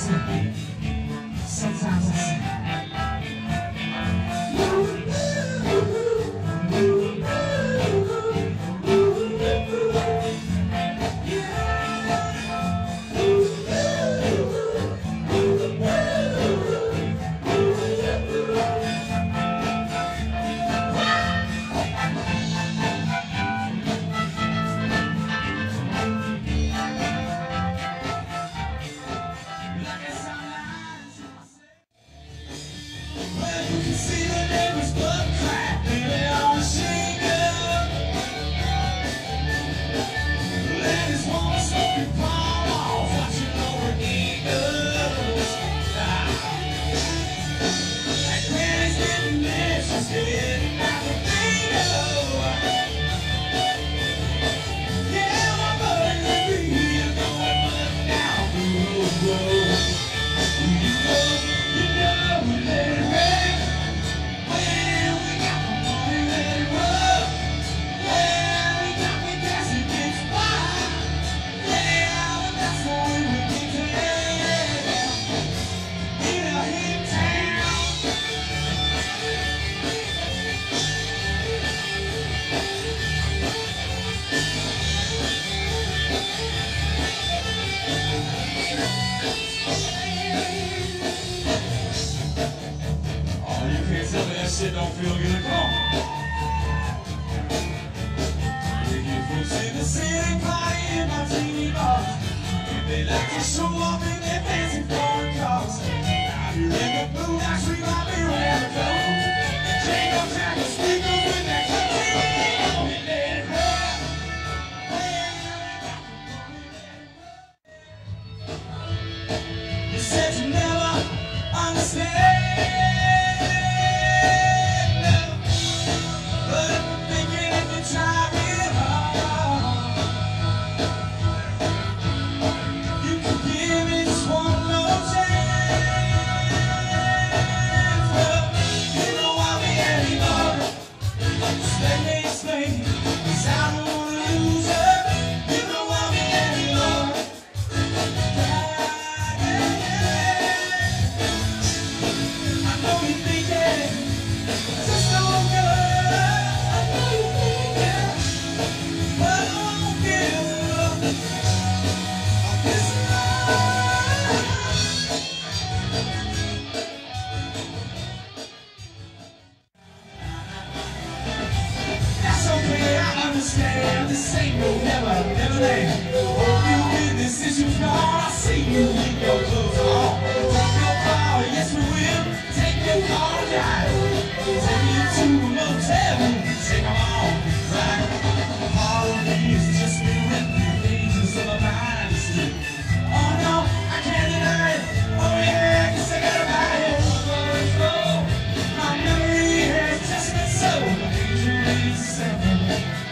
sing. Sometimes I sing. See the neighbors blood crack, they all shaking. Let his woman smoking palm off, watching over eagles. And Granny's getting there, she's getting out the window. Yeah, my buddy's a bee, you're going up down the road. You know, we let it rain. Shit don't feel good, come on. You folks in the city partying martini bars, and they like to show off in their fancy foreign cars. Out here in the boondocks, we might be ready to go. Jacob Jack and speakers with that canteen. And let it rap. You said you never understand. This ain't no never land. Hope you win this is your car. I see you with your clothes on. Take your power, yes we will. Take your car and drive. Take you to a motel. Take them all. Right. All of these just be written pages of a mind to sleep. Oh no, I can't deny it. Oh yeah, I guess I gotta buy it. My memory has just been so dangerous.